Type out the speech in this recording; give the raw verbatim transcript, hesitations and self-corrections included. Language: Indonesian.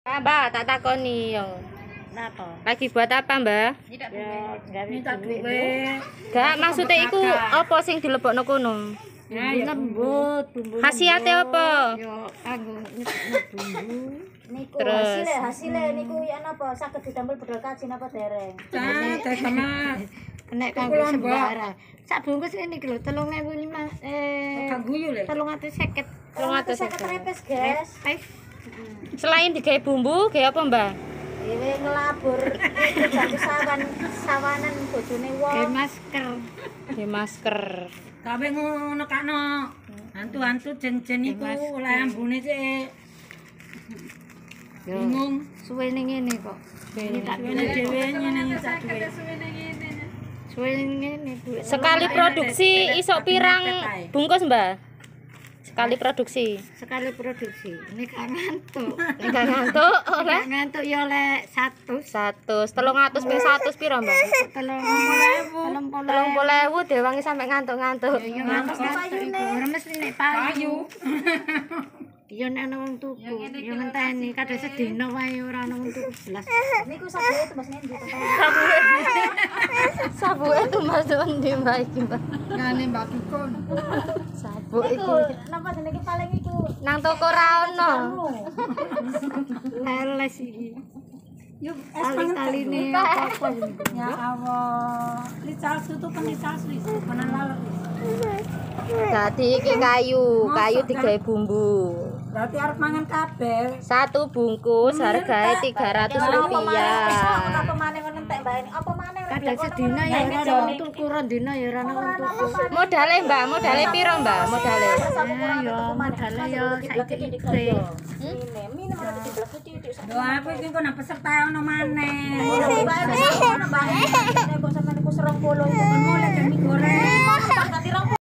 Ah, Mbak, tak takoni yo. Napa? Lagi buat apa, Mbak? Ya, gawe Minta duit. duit. Gak, maksudnya iku apa sing dilebokno kono? Ya, Bumbu ya, lembut, bumbu Khasiate lembut. apa? Yo kanggo nyebutno bumbu. Niku Terus? hasilnya hasilnya niku ya napa saged didamel bedol kaji napa dereng. Cah, teh sama Nek kanggo Ukuran, Mbak. sembarang. Sak bungkus ini lho telung ewu lima eh Kang guyu le. telung atus seket. Telung atus Saya seket. ketrepes, guys. Pes. Selain digawe bumbu, gawe apa, Mbak? Dewe ngelabur iku jadi sawan sawanan bojone Gawe wong. masker. Gawe masker. Kabeh ngono kakno. Hantu-hantu jen-jen iku oleh ambune sik. Yo Bingung. suwe ning ngene kok. Ini tak Suwene dhewe nyeneng sak duit. suwe ning ngene Bu. Sekali produksi iso pirang bungkus, Mbak? Sekali produksi. Sekali produksi. Ini gak ngantuk. Nek gak ngantuk oleh Gak ngantuk ya oleh satu. satu, telung atus ping satu piro, Mbak? Telung ewu. Telung Telung puluh ewu dewangi sampe ngantuk-ngantuk. Ya ngantuk-ngantuk iku. Ora mesti nek payu. Ya nek ana wong tuku, ya ngenteni kadang sedina wae ora ana wong tuku belas. Niku sabune itu Mas Ngendi to. Sabuke. Sabuke tuh masuk ndi, Mbak iki, Mbak? Ngane Mbak Dukun. Sabuk Iku iku napa jenenge paling iku. nang toko ra ono. Leles iki. Yuk, Tali-taline apa-apa ini. ya Allah. Lical tutup penical wis, penan laler wis. Dadi iki kayu, kayu digawe bumbu. Berarti arep mangan kabeh. Satu bungkus harganya tiga ratus rupiah. Apa maneh ngono entek Mbak ini? Apa maneh? Kadang sedina ya ora ana wong tuku, ora dina ya ora ana wong tuku. Modale, Mbak, modale piro, Mbak? Modale. Ya ya modale ya saiki ikre. Ini minum ora dibelas titik. Doa aku iki kok nang peserta ono maneh. Mbak ini, Mbak ini, nek kok sampeyan niku serong puluh. Kon mulai demi goreng.